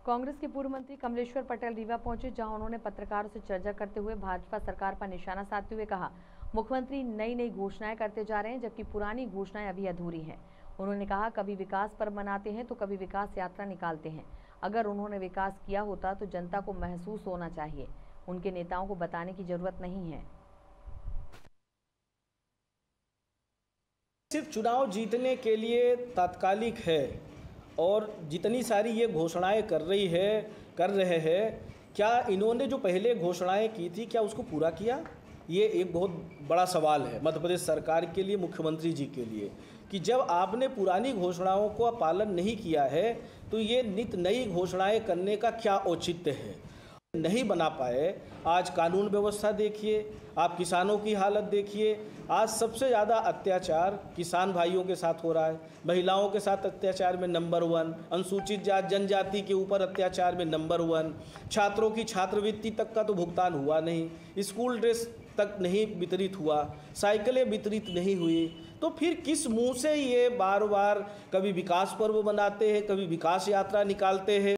कांग्रेस के पूर्व मंत्री कमलेश्वर पटेल रीवा पहुंचे, जहां उन्होंने पत्रकारों से चर्चा करते हुए भाजपा सरकार पर निशाना साधते हुए कहा, मुख्यमंत्री नई नई घोषणाएं करते जा रहे हैं, जबकि पुरानी घोषणाएं अभी अधूरी हैं। उन्होंने कहा, कभी विकास पर्व मनाते हैं तो कभी विकास यात्रा निकालते हैं। अगर उन्होंने विकास किया होता तो जनता को महसूस होना चाहिए, उनके नेताओं को बताने की जरूरत नहीं है। सिर्फ चुनाव जीतने के लिए तात्कालिक है और जितनी सारी ये घोषणाएं कर रहे हैं, क्या इन्होंने जो पहले घोषणाएं की थी क्या उसको पूरा किया? ये एक बहुत बड़ा सवाल है मध्य प्रदेश सरकार के लिए, मुख्यमंत्री जी के लिए, कि जब आपने पुरानी घोषणाओं को पालन नहीं किया है तो ये नित नई घोषणाएं करने का क्या औचित्य है? नहीं बना पाए। आज कानून व्यवस्था देखिए, आप किसानों की हालत देखिए। आज सबसे ज़्यादा अत्याचार किसान भाइयों के साथ हो रहा है, महिलाओं के साथ अत्याचार में नंबर 1, अनुसूचित जाति जनजाति के ऊपर अत्याचार में नंबर 1, छात्रों की छात्रवृत्ति तक का तो भुगतान हुआ नहीं, स्कूल ड्रेस तक नहीं वितरित हुआ, साइकिलें वितरित नहीं हुई। तो फिर किस मुंह से ये बार बार कभी विकास पर्व मनाते हैं, कभी विकास यात्रा निकालते हैं?